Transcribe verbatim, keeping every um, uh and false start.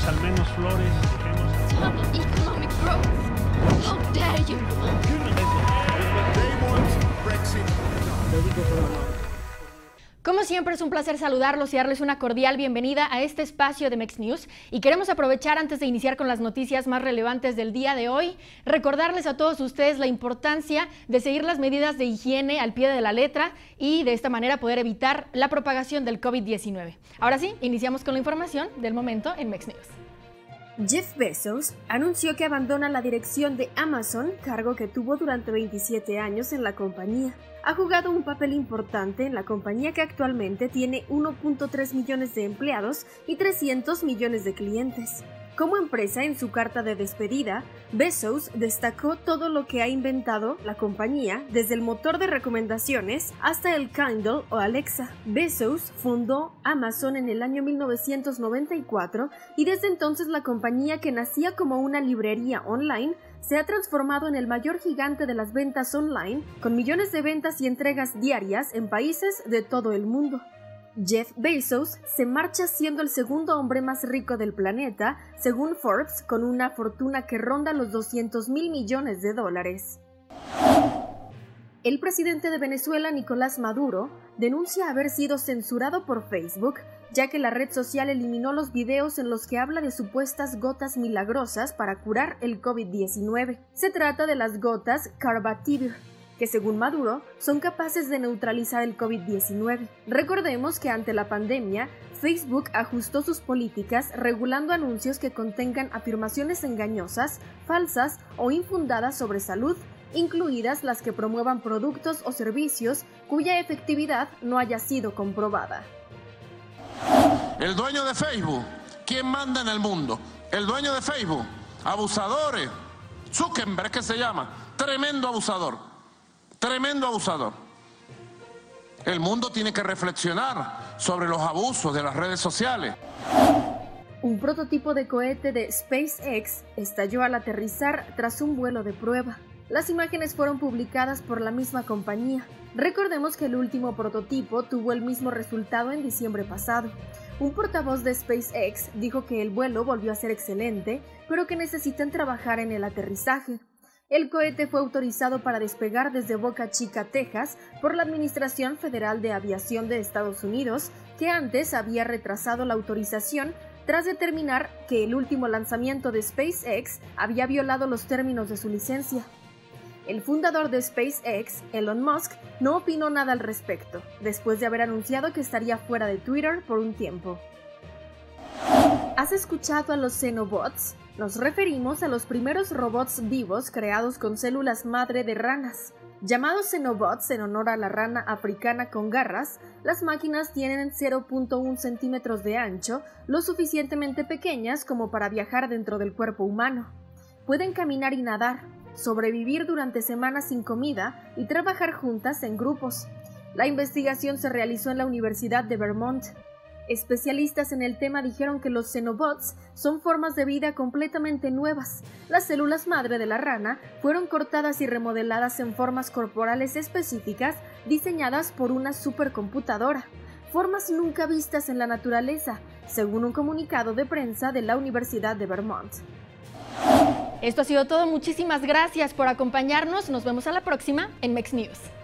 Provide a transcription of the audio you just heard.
dejemos al menos flores, dejemos... Stop economic growth. How dare you? Como siempre es un placer saludarlos y darles una cordial bienvenida a este espacio de Mex News, y queremos aprovechar antes de iniciar con las noticias más relevantes del día de hoy, recordarles a todos ustedes la importancia de seguir las medidas de higiene al pie de la letra y de esta manera poder evitar la propagación del COVID diecinueve. Ahora sí, iniciamos con la información del momento en Mex News. Jeff Bezos anunció que abandona la dirección de Amazon, cargo que tuvo durante veintisiete años en la compañía. Ha jugado un papel importante en la compañía, que actualmente tiene uno punto tres millones de empleados y trescientos millones de clientes. Como empresa, en su carta de despedida, Bezos destacó todo lo que ha inventado la compañía, desde el motor de recomendaciones hasta el Kindle o Alexa. Bezos fundó Amazon en el año mil novecientos noventa y cuatro y desde entonces la compañía, que nacía como una librería online, se ha transformado en el mayor gigante de las ventas online, con millones de ventas y entregas diarias en países de todo el mundo. Jeff Bezos se marcha siendo el segundo hombre más rico del planeta, según Forbes, con una fortuna que ronda los doscientos mil millones de dólares. El presidente de Venezuela, Nicolás Maduro, denuncia haber sido censurado por Facebook, ya que la red social eliminó los videos en los que habla de supuestas gotas milagrosas para curar el COVID diecinueve. Se trata de las gotas Carbativir, que según Maduro son capaces de neutralizar el COVID diecinueve. Recordemos que ante la pandemia, Facebook ajustó sus políticas regulando anuncios que contengan afirmaciones engañosas, falsas o infundadas sobre salud, incluidas las que promuevan productos o servicios cuya efectividad no haya sido comprobada. El dueño de Facebook, ¿quién manda en el mundo? El dueño de Facebook, abusadores. Zuckerberg, ¿qué se llama? Tremendo abusador. Tremendo abusador. El mundo tiene que reflexionar sobre los abusos de las redes sociales. Un prototipo de cohete de SpaceX estalló al aterrizar tras un vuelo de prueba. Las imágenes fueron publicadas por la misma compañía. Recordemos que el último prototipo tuvo el mismo resultado en diciembre pasado. Un portavoz de SpaceX dijo que el vuelo volvió a ser excelente, pero que necesitan trabajar en el aterrizaje. El cohete fue autorizado para despegar desde Boca Chica, Texas, por la Administración Federal de Aviación de Estados Unidos, que antes había retrasado la autorización tras determinar que el último lanzamiento de SpaceX había violado los términos de su licencia. El fundador de SpaceX, Elon Musk, no opinó nada al respecto, después de haber anunciado que estaría fuera de Twitter por un tiempo. ¿Has escuchado a los Xenobots? Nos referimos a los primeros robots vivos creados con células madre de ranas. Llamados Xenobots en honor a la rana africana con garras, las máquinas tienen cero punto uno centímetros de ancho, lo suficientemente pequeñas como para viajar dentro del cuerpo humano. Pueden caminar y nadar, sobrevivir durante semanas sin comida y trabajar juntas en grupos. La investigación se realizó en la Universidad de Vermont. Especialistas en el tema dijeron que los Xenobots son formas de vida completamente nuevas. Las células madre de la rana fueron cortadas y remodeladas en formas corporales específicas diseñadas por una supercomputadora, formas nunca vistas en la naturaleza, según un comunicado de prensa de la Universidad de Vermont. Esto ha sido todo, muchísimas gracias por acompañarnos, nos vemos a la próxima en Mex News.